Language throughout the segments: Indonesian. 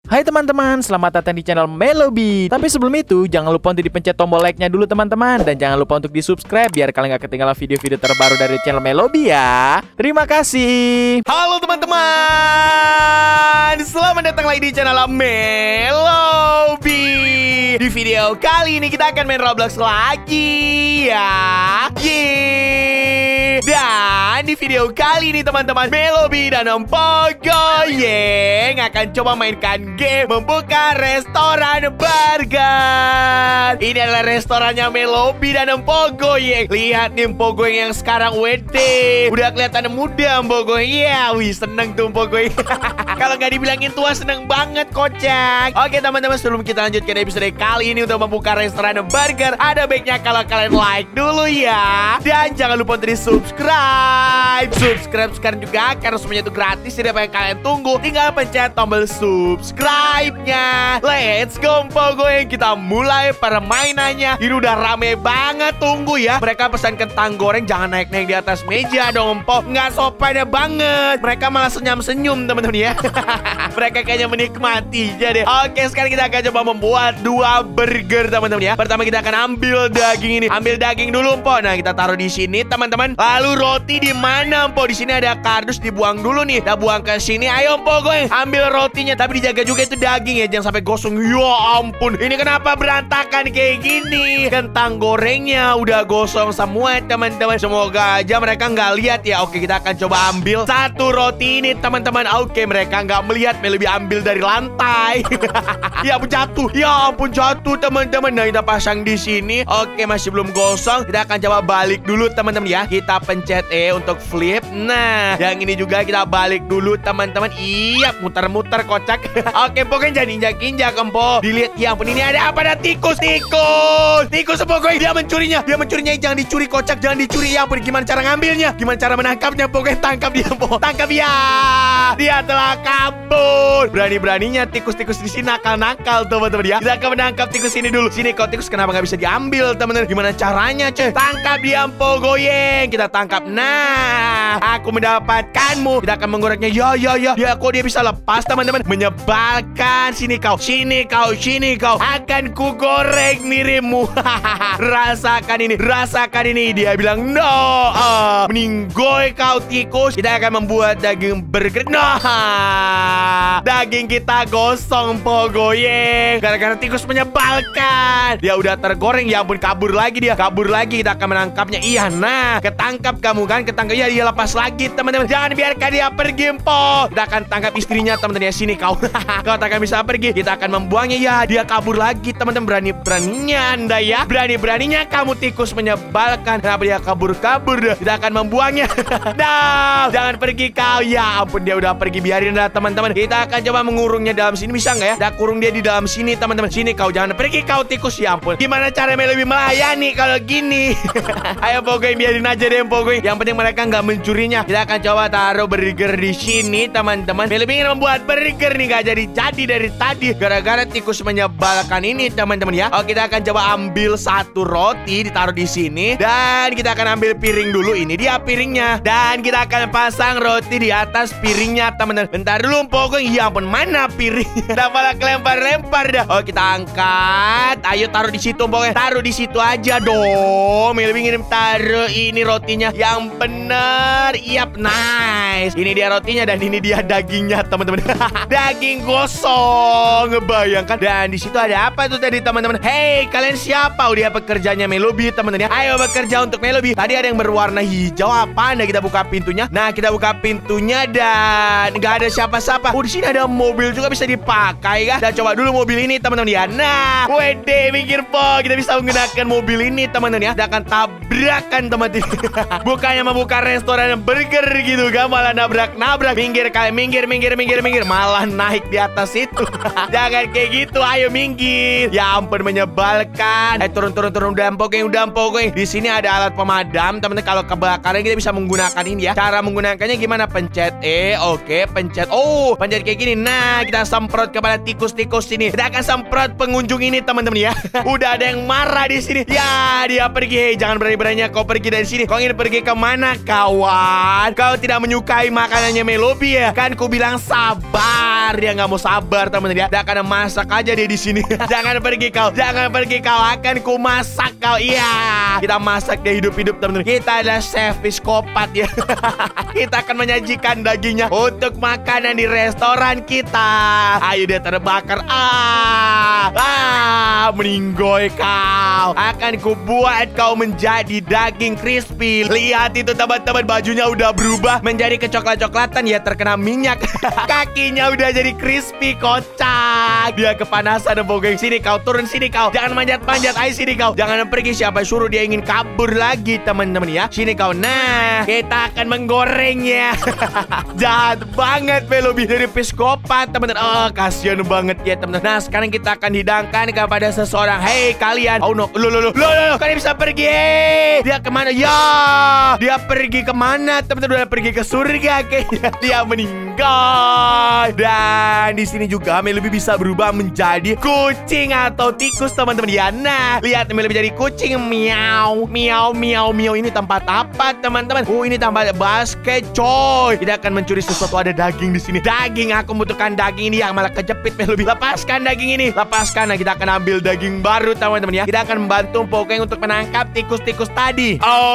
Hai teman-teman, selamat datang di channel Melobi. Tapi sebelum itu, jangan lupa untuk dipencet tombol like-nya dulu teman-teman. Dan jangan lupa untuk di-subscribe biar kalian gak ketinggalan video-video terbaru dari channel Melobi ya. Terima kasih. Halo teman-teman, selamat datang lagi di channel Melobi. Di video kali ini kita akan main Roblox lagi ya. Yeay. Dan di video kali ini teman-teman, Melobi dan Om Pogoyeng akan coba mainkan game membuka restoran burger. Ini adalah restorannya Melobi dan Om Pogoyeng. Lihat nih Om Pogoyeng yang sekarang WD, udah kelihatan muda Om Pogoyeng. Ya, wih seneng tuh Om Pogoyeng. Kalau nggak dibilangin tua seneng banget kocak. Oke teman-teman, sebelum kita lanjutkan episode kali ini untuk membuka restoran burger, ada baiknya kalau kalian like dulu ya. Dan jangan lupa untuk subscribe sekarang juga, karena semuanya itu gratis. Jadi apa yang kalian tunggu, tinggal pencet tombol subscribe-nya. Let's go Pogoyeng, kita mulai permainannya. Ini udah rame banget, tunggu ya. Mereka pesan kentang goreng, jangan naik-naik di atas meja dong Po. Nggak sopannya banget. Mereka malah senyum-senyum teman-teman ya. Mereka kayaknya menikmati jadi. Oke, sekarang kita akan coba membuat 2 burger teman-teman ya. Pertama kita akan ambil daging ini. Ambil daging dulu Po. Nah, kita taruh di sini teman-teman. Lalu roti di mana Po? Di sini ada kardus, dibuang dulu nih. Kita buang ke sini. Ayo Pogoyeng, ambil rotinya, tapi dijaga juga itu daging ya, jangan sampai gosong. Ya ampun, ini kenapa berantakan kayak gini? Kentang gorengnya udah gosong semua teman-teman. Semoga aja mereka nggak lihat ya. Oke, kita akan coba ambil 1 roti ini teman-teman. Oke, mereka nggak melihat. Lebih ambil dari lantai. Ya ampun, jatuh. Ya ampun, jatuh teman-teman. Nah, kita pasang di sini. Oke, masih belum gosong. Kita akan coba balik dulu teman-teman ya. Kita pencet E untuk flip. Nah, yang ini juga kita balik dulu teman-teman. Iya, muter-muter kocak. Oke, pokoknya jangan injak-injak Empo. Dilihat, ya ampun, ini ada apa? Ada tikus. Tikus pokoknya dia mencurinya. Jangan dicuri kocak, jangan dicuri. Ya ampun, gimana cara ngambilnya? Gimana cara menangkapnya? Pokoknya tangkap dia Empo. Tangkap ya. Dia telah kabur. Berani-beraninya tikus-tikus di sini nakal-nakal teman-teman ya. Kita akan menangkap tikus ini dulu. Sini kau tikus, kenapa nggak bisa diambil teman-teman? Gimana caranya cuy? Tangkap dia Pogoyeng. Kita tangkap. Nah, aku mendapatkanmu. Kita akan mengoreknya. Ya, kok dia bisa lepas teman-teman? Menyebalkan. Sini kau. Akan ku goreng miripmu. Rasakan ini. Dia bilang no. Meninggoy kau tikus. Kita akan membuat daging burger. Nah, daging kita gosong Pogoyeng gara-gara tikus menyebalkan. Dia udah tergoreng. Ya ampun, kabur lagi dia. Kita akan menangkapnya. Iya, nah, ketangkap kamu kan. Iya, dia lepas lagi teman-teman. Jangan biarkan dia pergi Po. Kita akan tangkap istrinya teman-teman ya. Sini kau. Kau tak akan bisa pergi. Kita akan membuangnya. Ya, dia kabur lagi teman-teman. Berani-beraninya Anda ya. Berani-beraninya kamu tikus menyebalkan. Kenapa dia kabur? Kita akan membuangnya. Nah, jangan pergi kau. Ya ampun, dia udah pergi. Biarin dah teman-teman. Kita akan coba mengurungnya dalam sini. Bisa nggak ya? Kita kurung dia di dalam sini teman-teman. Sini kau, jangan pergi kau tikus. Ya ampun, gimana caranya lebih melayani kalau gini? Ayo Pogoyeng, biarin aja deh Pogoyeng. Yang penting mereka nggak mencurinya. Kita akan coba taruh burger di sini teman-teman. Lebih ingin membuat burger nih, nggak jadi dari tadi gara-gara tikus menyebalkan ini teman-teman ya. Oke, kita akan coba ambil 1 roti, ditaruh di sini. Dan kita akan ambil piring dulu. Ini dia piringnya. Dan kita akan pasang roti di atas piringnya teman-teman. Bentar dulu Pogoyeng. Ya ampun, mana piring? Udah malah kelempar-lempar dah. Oh, kita angkat. Ayo taruh di situ Pogoyeng. Taruh di situ aja dong. Lebih ingin taruh ini rotinya yang bener. Yap, nice. Ini dia rotinya dan ini dia dagingnya teman-teman. Daging gosong, ngebayangkan. Dan di situ ada apa tuh tadi teman-teman? Hey, kalian siapa? Udah pekerjanya Melobi teman-teman ya. Ayo bekerja untuk Melobi. Tadi ada yang berwarna hijau. Apa? Nah, kita buka pintunya. Nah, kita buka pintunya dan nggak ada siapa-siapa. Oh, di sini ada mobil juga bisa dipakai kan? Kita coba dulu mobil ini teman-teman ya. Nah, wede, mikir Po, kita bisa menggunakan mobil ini teman-teman ya. Kita akan tabrakan teman-teman. Bukannya membuka restoran burger gitu kan, malah nabrak-nabrak. Minggir kalian, minggir. Malah naik di atas itu. Jangan kayak gitu, ayo minggir. Ya ampun, menyebalkan. Turun. Udah Pogoyeng. Di sini ada alat pemadam teman-teman. Kalau kebakaran kita bisa menggunakan ini ya. Cara menggunakannya gimana? Pencet E. Oke, pencet. Oh, pencet kayak gini. Nah, kita semprot kepada tikus-tikus ini. Kita akan semprot pengunjung ini teman-teman ya. Udah ada yang marah di sini. Ya, dia pergi. Hei, jangan berani-beraninya kau pergi dari sini. Kau ingin pergi kemana kau? kawan. Kau tidak menyukai makanannya Melobi ya? Kan ku bilang sabar. Dia nggak mau sabar teman-teman ya. Dia akan masak aja dia di sini. Jangan pergi kau. Jangan pergi kau. Akan ku masak kau. Iya. Kita masak dia hidup-hidup teman-teman. Kita adalah chef psikopat ya. Kita akan menyajikan dagingnya untuk makanan di restoran kita. Ayo dia terbakar. Meninggoy kau. Akan ku buat kau menjadi daging crispy. Lihat itu teman-teman, bajunya udah berubah menjadi kecoklat-coklatan ya, terkena minyak. Kakinya udah jadi crispy, kocak. Dia kepanasan Empogeng. Sini kau, turun sini kau. Jangan manjat-manjat, ayo sini kau. Jangan pergi, siapa suruh dia ingin kabur lagi teman-teman ya. Sini kau. Nah, kita akan menggorengnya. Jahat banget Melobi dari psikopat teman-teman. Kasihan banget ya teman-teman. Nah, sekarang kita akan hidangkan kepada seseorang. Hei kalian. Oh no, loh, kalian bisa pergi. Dia kemana? Ya, dia pergi kemana teman-teman? Udah pergi ke surga kayaknya. Dia meninggal. Dan di sini juga Melobi bisa berubah menjadi kucing atau tikus teman-teman ya. Nah, lihat Melobi jadi kucing. Miau, miau, miau, miau. Ini tempat apa teman-teman? Oh, ini tempat basket coy. Kita akan mencuri sesuatu, ada daging di sini. Daging, aku membutuhkan daging ini yang malah kejepit Melobi. Lepaskan daging ini, lepaskan. Nah, kita akan ambil daging baru teman-teman ya. Kita akan membantu Empogeng untuk menangkap tikus-tikus tadi.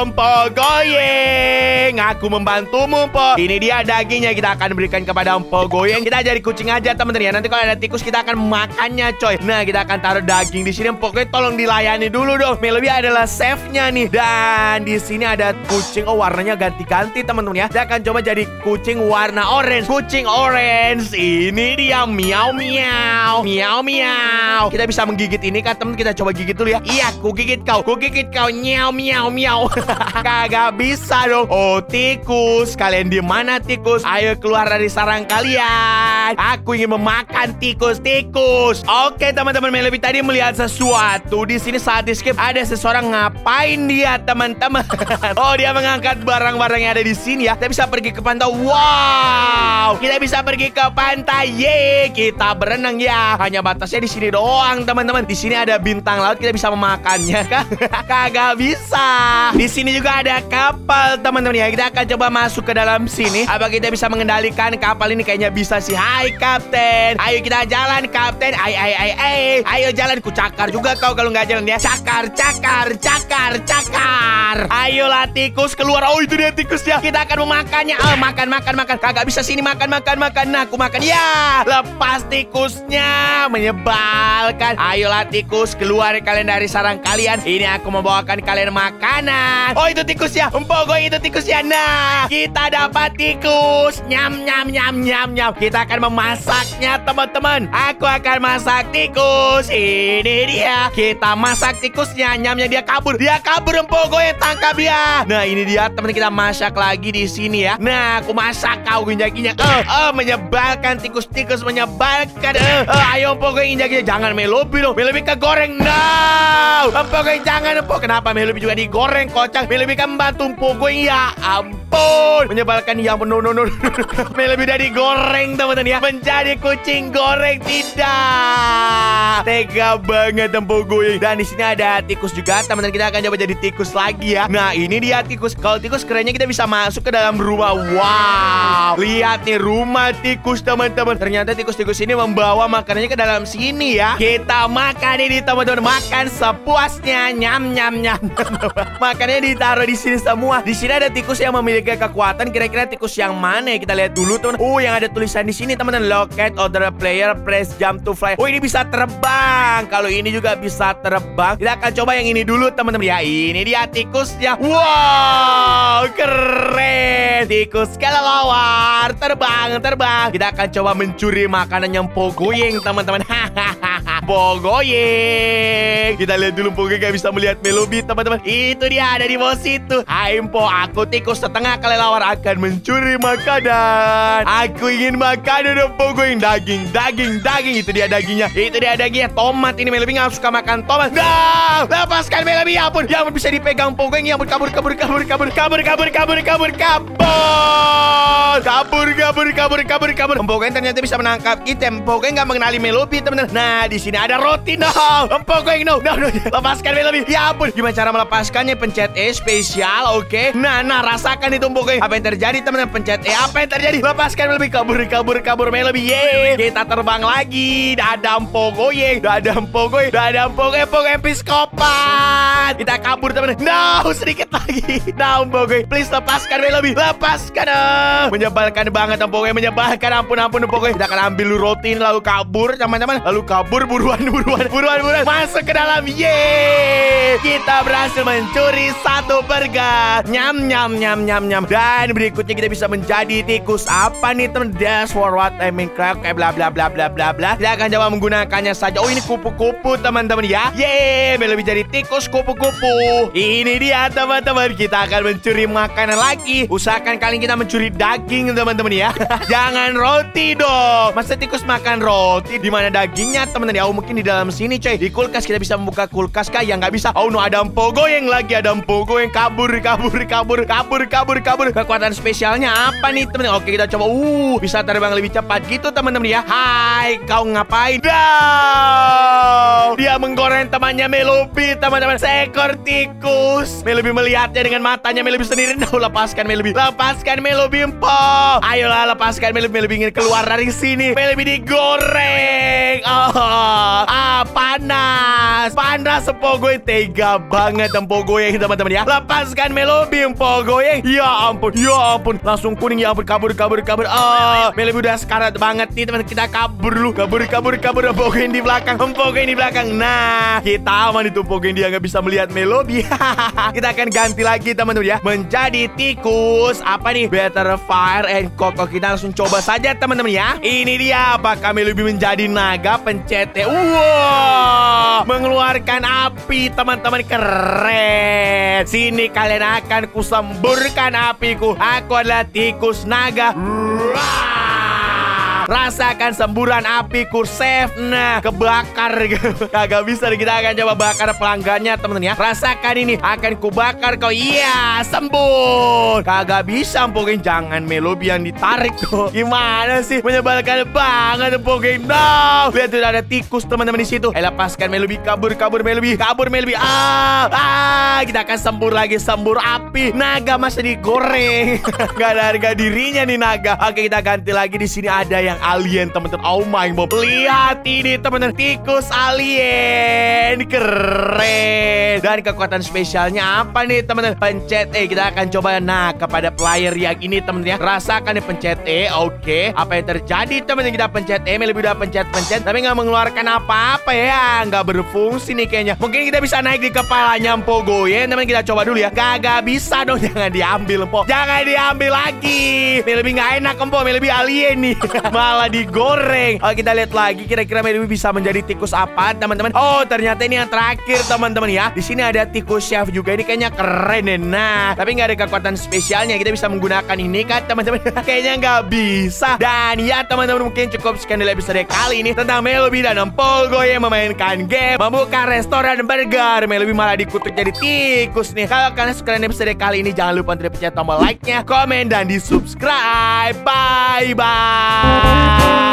Empogoyeng, aku membantumu Po. Ini dia dagingnya, kita akan berikan kepada Empogoyeng. Kita jadi kucing aja teman-teman ya. Nanti kalau ada tikus kita akan makannya coy. Nah, kita akan taruh daging di sini. Empogoyeng tolong dilayani dulu dong. Melobi adalah chefnya nih. Dan di sini ada kucing. Oh, warnanya ganti-ganti teman-teman ya. Kita akan coba jadi kucing warna orange. Kucing orange. Ini dia, miau miau, miau miau. Kita bisa menggigit ini kan teman. Kita coba gigit dulu ya. Iya, ku gigit kau, miau miau miau. Kagak bisa dong. Oh, tikus, kalian di mana tikus? Ayo keluar dari sarang kalian. Aku ingin memakan tikus. Oke teman-teman, Melobi tadi melihat sesuatu di sini saat di skip. Ada seseorang, ngapain dia teman-teman? Oh, dia mengangkat barang-barang yang ada di sini ya. Kita bisa pergi ke pantai. Wow, kita bisa pergi ke pantai. Yeay, kita berenang ya. Hanya batasnya di sini doang teman-teman. Di sini ada bintang laut, kita bisa memakannya kan? Kagak bisa. Di sini juga ada kapal teman-teman ya. Kita akan coba masuk ke dalam sini. Apa kita bisa mengendalikan kapal ini? Kayaknya bisa sih. Hai kapten, ayo kita jalan kapten. Ayo jalan. Ku cakar juga kau kalau nggak jalan ya. Cakar. Ayolah tikus keluar. Oh, itu dia tikusnya. Kita akan memakannya. Makan. Kagak bisa sini makan. Nah, aku makan ya. Lepas tikusnya, menyebalkan. Ayolah tikus, keluar kalian dari sarang kalian. Ini aku membawakan kalian makanan. Oh, itu tikusnya. Empogoy, itu tikusnya. Nah, kita dapat tikus. Nyam. Kita akan memasaknya teman-teman. Aku akan masak tikus. Ini dia. Kita masak tikusnya. Nyamnya dia kabur. Empogoy, tangkap dia. Nah, ini dia teman, kita masak lagi di sini ya. Nah, aku masak kau injakinya. Menyebalkan tikus menyebalkan. Ayo Empogoy, injakinya. Jangan Melobi dong. Melobi kegoreng. No, Empogoy jangan. Kenapa Melobi juga digoreng, kocak? Melobi kan membantu Empogoy ya. Ampun, menyebalkan. Ya ampun, no. Melobi udah digoreng teman-teman ya. Menjadi kucing goreng. Tidak, tega banget Empogoy. Dan di sini ada tikus juga teman-teman. Kita akan coba jadi tikus lagi ya. Nah, ini dia tikus. Kalau tikus kerennya kita bisa masuk ke dalam rumah. Wow, lihat nih rumah tikus teman-teman. Ternyata tikus-tikus ini membawa makanannya ke dalam sini ya. Kita makan ini teman-teman. Makan sepuasnya. Nyam. Makannya ditaruh di sini semua. Di sini ada tikus yang memiliki kekuatan. Kira-kira tikus yang mana ya? Kita lihat dulu teman. Oh, yang ada tulisan di sini teman-teman. Locate other player, press jump to fly. Oh, ini bisa terbang. Kalau ini juga bisa terbang. Kita akan coba yang ini dulu teman-teman ya. Ini dia tikusnya. Wow, keren. Tikus kelelawar terbang. Kita akan coba mencuri makanan yang Empogoyeng teman-teman. Empogoyeng. Kita lihat dulu. Empogoyeng gak bisa melihat Melobi teman-teman. Itu dia, ada di bawah situ. Hai Empo, aku tikus setengah kelelawar akan mencuri makanan. Aku ingin makanan Empogoyeng. Daging. Itu dia dagingnya. Tomat ini. Melobi gak suka makan tomat. Nah, lepaskan Melobi. Ya ampun, bisa dipegang Empogoyeng. Ya ampun, kabur. Empogoyeng ternyata bisa menangkap kita. Empogoyeng gak mengenali Melobi teman-teman. Nah, di sini sini ada roti. No, Empogoing no. Lepaskan Melobi. Ya ampun, gimana cara melepaskannya? Pencet E spesial. Oke. Nah, rasakan itu Empogoing. Apa yang terjadi teman-teman? Pencet E. Apa yang terjadi? Lepaskan Melobi. Kabur Melobi. Yeay. Kita terbang lagi. Dadah Empogoing. Empogoing psikopat. Kita kabur teman-teman. No, sedikit lagi. No, Empogoing. Please lepaskan Melobi. Lepaskan. Menyebalkan banget Empogoing. Menyebalkan. Ampun Empogoing. Kita akan ambil roti lalu kabur teman-teman. Lalu kabur buruan. Masuk ke dalam. Yeay. Kita berhasil mencuri satu burger. Nyam. Dan berikutnya kita bisa menjadi tikus. Apa nih teman? Dash forward Minecraft kayak bla bla. Kita akan coba menggunakannya saja. Oh, ini kupu-kupu teman-teman ya. Yeay, lebih jadi tikus kupu-kupu. Ini dia teman-teman. Kita akan mencuri makanan lagi. Usahakan kalian kita mencuri daging teman-teman ya. Jangan roti dong. Masa tikus makan roti? Di mana dagingnya teman-teman ya? Oh, mungkin di dalam sini coy. Di kulkas kita bisa membuka kulkas kah? Ya nggak bisa. Oh no, ada Empogoing lagi. Ada Empogoing kabur. Kekuatan spesialnya apa nih teman-teman? Oke, kita coba. Bisa terbang lebih cepat gitu teman-teman ya. Hai, kau ngapain? Dia menggoreng temannya Melobi teman-teman. Seekor tikus. Melobi melihatnya dengan matanya Melobi sendiri. Lepaskan Melobi. Empo. Ayolah lepaskan Melobi. Melobi ingin keluar dari sini. Melobi digoreng. Panas Empogoing. Tega banget Empogoing teman-teman ya. Lepaskan Melobi Empogoing. Ya ampun. Langsung kuning. Ya ampun. Kabur. Melobi udah sekarat banget nih teman. Kita kabur lu. Kabur. Empogoing di belakang. Nah, kita aman itu Empogoing. Dia nggak bisa melihat Melobi. Kita akan ganti lagi teman-teman ya. Menjadi tikus. Apa nih? Better Fire and Coco. Kita langsung coba saja teman-teman ya. Ini dia. Apakah Melobi menjadi naga? Pencet E. Wow, mengeluarkan api teman-teman. Keren. Sini kalian akan kusemburkan apiku. Aku adalah tikus naga. Rasakan semburan apiku. Save. Nah, kebakar. Kagak bisa. Kita akan coba bakar pelanggannya teman-teman ya. Rasakan ini. Akan kubakar kau. Iya, sembuh. Kagak bisa Empogoing. Jangan Melobi yang ditarik tuh. Gimana sih? Menyebalkan banget Empogoing. No. Lihat tuh ada tikus teman-teman di situ. Lepaskan Melobi. Kabur Melobi. Kita akan sembur lagi. Sembur api. Naga masih digoreng. Gak ada harga dirinya nih naga. Oke, kita ganti lagi. Di sini ada yang alien teman-teman. Oh my god. Lihat ini teman-teman. Tikus alien. Keren. Dan kekuatan spesialnya apa nih teman-teman? Pencet E. Kita akan coba. Nah, kepada player yang ini teman-teman ya. Rasakan nih pencet E. Oke. Apa yang terjadi teman-teman? Kita pencet E. Lebih udah pencet. Tapi nggak mengeluarkan apa-apa ya. Nggak berfungsi nih kayaknya. Mungkin kita bisa naik di kepalanya Empogoing. Teman-teman kita coba dulu ya. Kagak bisa dong. Jangan diambil Empo. Jangan diambil lagi. Lebih nggak enak Empo. Lebih alien nih. Malah digoreng. Oke, kita lihat lagi kira-kira Melobi bisa menjadi tikus apa teman-teman. Oh, ternyata ini yang terakhir teman-teman ya. Di sini ada tikus chef juga. Ini kayaknya keren deh. Nah, tapi nggak ada kekuatan spesialnya. Kita bisa menggunakan ini kan teman-teman. Kayaknya nggak bisa. Dan ya teman-teman, mungkin cukup sekian dari episode kali ini tentang Melobi dan Empogoing yang memainkan game membuka restoran burger. Melobi malah dikutuk jadi tikus nih. Kalau kalian suka dengan episode kali ini, jangan lupa untuk pencet tombol like-nya, komen, dan di subscribe. Bye-bye.